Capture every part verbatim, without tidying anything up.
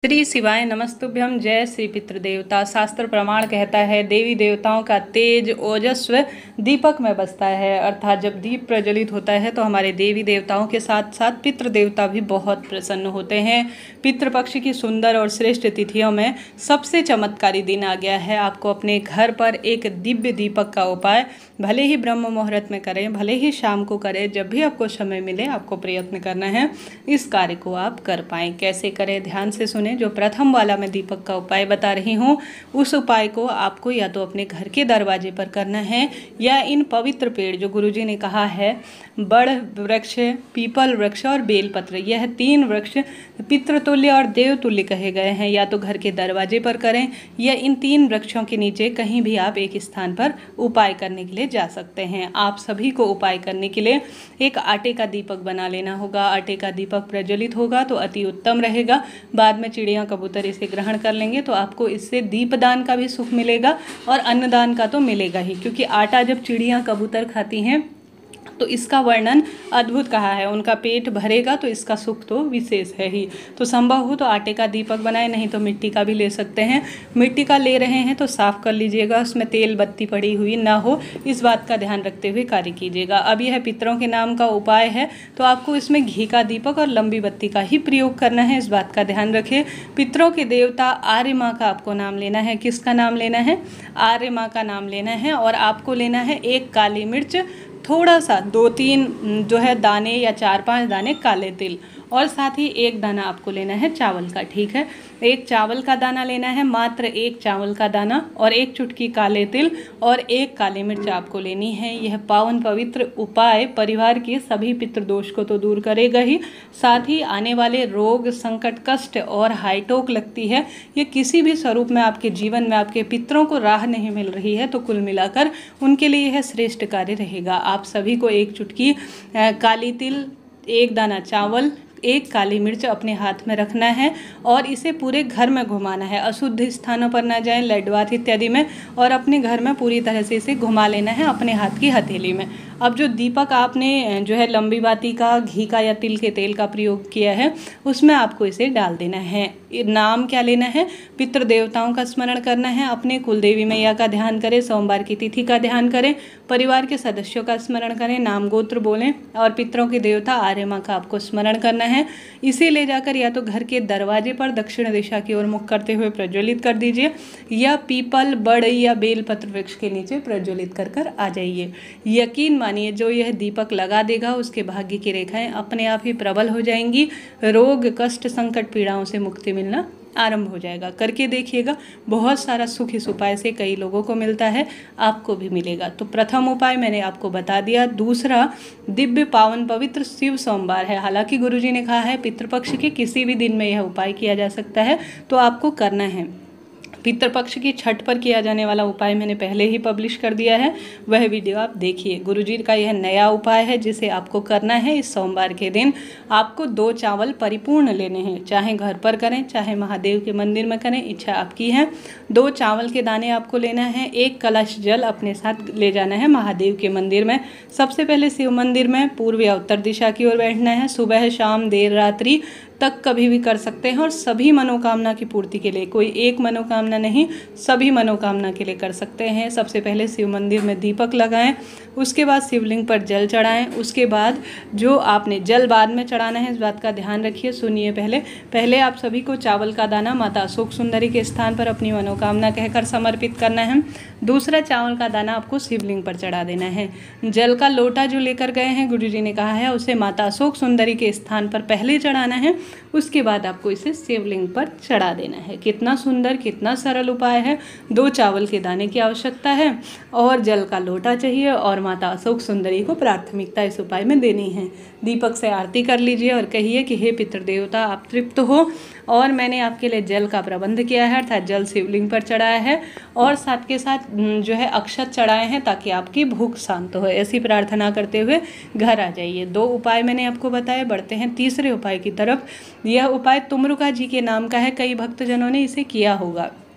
श्री शिवाय नमस्तुभ्यम। जय श्री पितृदेवता। शास्त्र प्रमाण कहता है देवी देवताओं का तेज ओजस्व दीपक में बसता है, अर्थात जब दीप प्रज्वलित होता है तो हमारे देवी देवताओं के साथ साथ पितृ देवता भी बहुत प्रसन्न होते हैं। पितृपक्ष की सुंदर और श्रेष्ठ तिथियों में सबसे चमत्कारी दिन आ गया है। आपको अपने घर पर एक दिव्य दीपक का उपाय भले ही ब्रह्म मुहूर्त में करें, भले ही शाम को करें, जब भी आपको समय मिले आपको प्रयत्न करना है इस कार्य को आप कर पाएँ। कैसे करें ध्यान से सुने। जो प्रथम वाला मैं दीपक का उपाय बता रही हूँ उस उपाय को आपको या तो अपने घर के दरवाजे पर करना है या इन पवित्र पेड़ जो गुरुजी ने कहा है बड़ वृक्ष, पीपल वृक्ष और बेलपत्र, यह तीन वृक्ष पितृतुल्य और देवतुल्य कहे गए हैं, या तो घर के दरवाजे पर करें या इन तीन वृक्षों के नीचे कहीं भी आप एक स्थान पर उपाय करने के लिए जा सकते हैं। आप सभी को उपाय करने के लिए एक आटे का दीपक बना लेना होगा। आटे का दीपक प्रज्वलित होगा तो अति उत्तम रहेगा। बाद में चिड़िया कबूतर इसे ग्रहण कर लेंगे तो आपको इससे दीपदान का भी सुख मिलेगा और अन्नदान का तो मिलेगा ही, क्योंकि आटा जब चिड़िया कबूतर खाती हैं तो इसका वर्णन अद्भुत कहा है। उनका पेट भरेगा तो इसका सुख तो विशेष है ही। तो संभव हो तो आटे का दीपक बनाए, नहीं तो मिट्टी का भी ले सकते हैं। मिट्टी का ले रहे हैं तो साफ़ कर लीजिएगा, उसमें तेल बत्ती पड़ी हुई ना हो, इस बात का ध्यान रखते हुए कार्य कीजिएगा। अब यह पितरों के नाम का उपाय है तो आपको इसमें घी का दीपक और लंबी बत्ती का ही प्रयोग करना है, इस बात का ध्यान रखें। पितरों के देवता आर्य माँ का आपको नाम लेना है। किसका नाम लेना है? आर्य माँ का नाम लेना है। और आपको लेना है एक काली मिर्च, थोड़ा सा दो तीन जो है दाने या चार पांच दाने काले तिल, और साथ ही एक दाना आपको लेना है चावल का। ठीक है, एक चावल का दाना लेना है, मात्र एक चावल का दाना, और एक चुटकी काले तिल और एक काली मिर्च आपको लेनी है। यह पावन पवित्र उपाय परिवार के सभी पितृदोष को तो दूर करेगा ही, साथ ही आने वाले रोग संकट कष्ट और हाइटोक लगती है ये किसी भी स्वरूप में आपके जीवन में आपके पितरों को राह नहीं मिल रही है तो कुल मिलाकर उनके लिए यह श्रेष्ठ कार्य रहेगा। आप सभी को एक चुटकी काली तिल, एक दाना चावल, एक काली मिर्च अपने हाथ में रखना है और इसे पूरे घर में घुमाना है। अशुद्ध स्थानों पर ना जाएं, लडवात इत्यादि में, और अपने घर में पूरी तरह से इसे घुमा लेना है अपने हाथ की हथेली में। अब जो दीपक आपने जो है लंबी बाती का, घी का या तिल के तेल का प्रयोग किया है उसमें आपको इसे डाल देना है। नाम क्या लेना है? पितृ देवताओं का स्मरण करना है, अपने कुलदेवी मैया का ध्यान करें, सोमवार की तिथि का ध्यान करें, परिवार के सदस्यों का स्मरण करें, नाम गोत्र बोलें और पितरों के देवता आर्य माँ का आपको स्मरण करना है। इसे ले जाकर या तो घर के दरवाजे पर दक्षिण दिशा की ओर मुख करते हुए प्रज्वलित कर दीजिए या पीपल, बड़ या बेलपत्र वृक्ष के नीचे प्रज्वलित कर कर आ जाइए। यकीन मानिए जो यह दीपक लगा देगा उसके भाग्य की रेखाएं अपने आप ही प्रबल हो जाएंगी, रोग कष्ट संकट पीड़ाओं से मुक्ति मिलना आरंभ हो जाएगा। करके देखिएगा, बहुत सारा सुख इस उपाय से कई लोगों को मिलता है, आपको भी मिलेगा। तो प्रथम उपाय मैंने आपको बता दिया। दूसरा दिव्य पावन पवित्र शिव सोमवार है। हालांकि गुरुजी ने कहा है पितृपक्ष के किसी भी दिन में यह उपाय किया जा सकता है, तो आपको करना है। पितृपक्ष की छठ पर किया जाने वाला उपाय मैंने पहले ही पब्लिश कर दिया है, वह वीडियो आप देखिए। गुरुजी का यह नया उपाय है जिसे आपको करना है। इस सोमवार के दिन आपको दो चावल परिपूर्ण लेने हैं, चाहे घर पर करें चाहे महादेव के मंदिर में करें, इच्छा आपकी है। दो चावल के दाने आपको लेना है, एक कलश जल अपने साथ ले जाना है महादेव के मंदिर में। सबसे पहले शिव मंदिर में पूर्व या उत्तर दिशा की ओर बैठना है। सुबह शाम देर रात्रि तक कभी भी कर सकते हैं और सभी मनोकामना की पूर्ति के लिए, कोई एक मनोकामना नहीं, सभी मनोकामना के लिए कर सकते हैं। सबसे पहले शिव मंदिर में दीपक लगाएं, उसके बाद शिवलिंग पर जल चढ़ाएं, उसके बाद जो आपने जल बाद में चढ़ाना है इस बात का ध्यान रखिए। सुनिए, पहले पहले आप सभी को चावल का दाना माता अशोक सुंदरी के स्थान पर अपनी मनोकामना कहकर समर्पित करना है। दूसरा चावल का दाना आपको शिवलिंग पर चढ़ा देना है। जल का लोटा जो लेकर गए हैं गुरुजी ने कहा है उसे माता अशोक सुंदरी के स्थान पर पहले चढ़ाना है, उसके बाद आपको इसे शिवलिंग पर चढ़ा देना है। कितना सुंदर, कितना सरल उपाय है। दो चावल के दाने की आवश्यकता है और जल का लोटा चाहिए और माता अशोक सुंदरी को प्राथमिकता इस उपाय में देनी है। दीपक से आरती कर लीजिए और कहिए कि हे पितृदेवता आप तृप्त हो और मैंने आपके लिए जल का प्रबंध किया है, अर्थात जल शिवलिंग पर चढ़ाया है और साथ के साथ जो है अक्षत चढ़ाए हैं ताकि आपकी भूख शांत हो। ऐसी प्रार्थना करते हुए घर आ जाइए। दो उपाय मैंने आपको बताए, बढ़ते हैं तीसरे उपाय की तरफ। यह उपाय तुमरुका जी के नाम का है, कई भक्तजनों ने इसे किया होगा।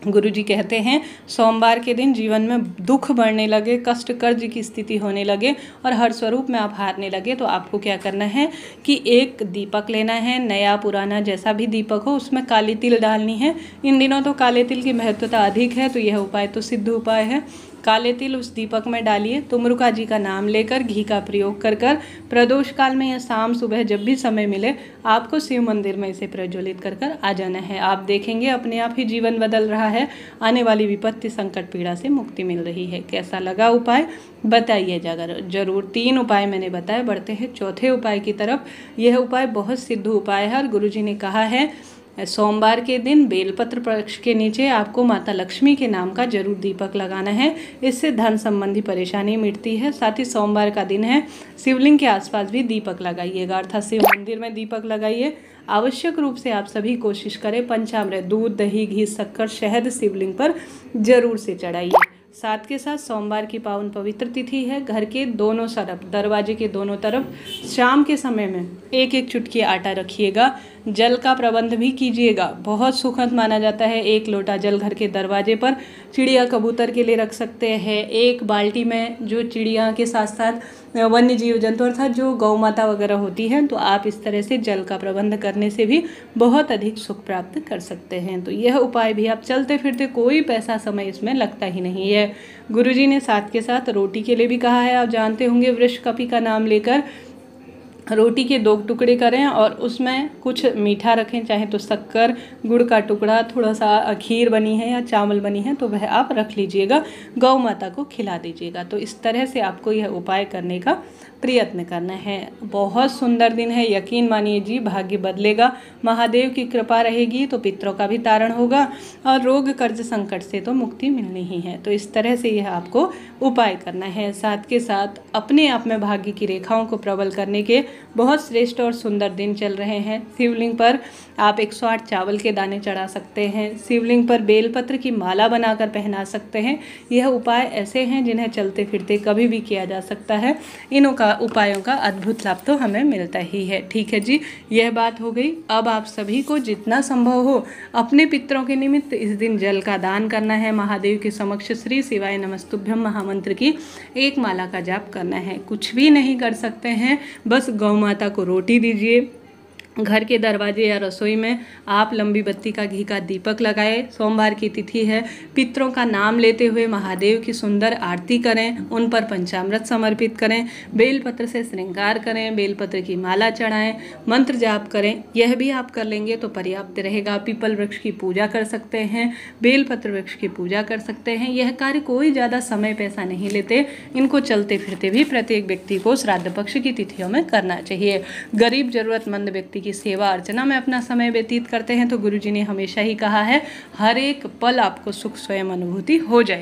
गुरुजी कहते हैं सोमवार के दिन जीवन में दुख बढ़ने लगे, कष्ट कर्ज की स्थिति होने लगे और हर स्वरूप में आप हारने लगे, तो आपको क्या करना है कि एक दीपक लेना है, नया पुराना जैसा भी दीपक हो, उसमें काली तिल डालनी है। इन दिनों तो काले तिल की महत्वता अधिक है, तो यह उपाय तो सिद्ध उपाय है। काले तिल उस दीपक में डालिए, तुमरुका जी का नाम लेकर घी का प्रयोग कर कर प्रदोष काल में या शाम सुबह जब भी समय मिले आपको शिव मंदिर में इसे प्रज्वलित कर कर आ जाना है। आप देखेंगे अपने आप ही जीवन बदल रहा है, आने वाली विपत्ति संकट पीड़ा से मुक्ति मिल रही है। कैसा लगा उपाय बताइए जरूर। तीन उपाय मैंने बताए, बढ़ते हैं चौथे उपाय की तरफ। यह उपाय बहुत सिद्ध उपाय है और गुरुजी ने कहा है सोमवार के दिन बेलपत्र वृक्ष के नीचे आपको माता लक्ष्मी के नाम का जरूर दीपक लगाना है, इससे धन संबंधी परेशानी मिटती है। साथ ही सोमवार का दिन है, शिवलिंग के आसपास भी दीपक लगाइएगा, अर्थात शिव मंदिर में दीपक लगाइए। आवश्यक रूप से आप सभी कोशिश करें पंचामृत दूध दही घी शक्कर शहद शिवलिंग पर जरूर से चढ़ाइए। साथ के साथ सोमवार की पावन पवित्र तिथि है, घर के दोनों तरफ दरवाजे के दोनों तरफ शाम के समय में एक एक चुटकी आटा रखिएगा। जल का प्रबंध भी कीजिएगा, बहुत सुखद माना जाता है। एक लोटा जल घर के दरवाजे पर चिड़िया कबूतर के लिए रख सकते हैं। एक बाल्टी में जो चिड़िया के साथ साथ वन्य जीव जंतु अर्थात जो गौ माता वगैरह होती हैं, तो आप इस तरह से जल का प्रबंध करने से भी बहुत अधिक सुख प्राप्त कर सकते हैं। तो यह उपाय भी आप चलते फिरते, कोई पैसा समय इसमें लगता ही नहीं है। गुरुजी ने साथ के साथ रोटी के लिए भी कहा है। आप जानते होंगे वृक्ष कपि का नाम लेकर रोटी के दो टुकड़े करें और उसमें कुछ मीठा रखें, चाहे तो शक्कर गुड़ का टुकड़ा, थोड़ा सा खीर बनी है या चावल बनी है तो वह आप रख लीजिएगा, गौ माता को खिला दीजिएगा। तो इस तरह से आपको यह उपाय करने का प्रयत्न करना है। बहुत सुंदर दिन है, यकीन मानिए जी, भाग्य बदलेगा। महादेव की कृपा रहेगी तो पितरों का भी तारण होगा और रोग कर्ज संकट से तो मुक्ति मिलनी ही है। तो इस तरह से यह आपको उपाय करना है। साथ के साथ अपने आप में भाग्य की रेखाओं को प्रबल करने के बहुत श्रेष्ठ और सुंदर दिन चल रहे हैं। शिवलिंग पर आप एक सौ आठ चावल के दाने चढ़ा सकते हैं, शिवलिंग पर बेलपत्र की माला बनाकर पहना सकते हैं। यह उपाय ऐसे हैं जिन्हें चलते फिरते कभी भी किया जा सकता है। इनों का उपायों का अद्भुत लाभ तो हमें मिलता ही है। ठीक है जी, यह बात हो गई। अब आप सभी को जितना संभव हो अपने पितरों के निमित्त इस दिन जल का दान करना है। महादेव के समक्ष श्री शिवाय नमस्तुभ्यम महामंत्र की एक माला का जाप करना है। कुछ भी नहीं कर सकते हैं, बस गौ माता को रोटी दीजिए। घर के दरवाजे या रसोई में आप लंबी बत्ती का घी का दीपक लगाएं। सोमवार की तिथि है, पितरों का नाम लेते हुए महादेव की सुंदर आरती करें, उन पर पंचामृत समर्पित करें, बेलपत्र से श्रृंगार करें, बेलपत्र की माला चढ़ाएं, मंत्र जाप करें। यह भी आप कर लेंगे तो पर्याप्त रहेगा। पीपल वृक्ष की पूजा कर सकते हैं, बेलपत्र वृक्ष की पूजा कर सकते हैं। यह कार्य कोई ज़्यादा समय पैसा नहीं लेते, इनको चलते फिरते भी प्रत्येक व्यक्ति को श्राद्ध पक्ष की तिथियों में करना चाहिए। गरीब जरूरतमंद व्यक्ति की सेवा अर्चना में अपना समय व्यतीत करते हैं तो गुरुजी ने हमेशा ही कहा है हर एक पल आपको सुख स्वयं अनुभूति हो जाए।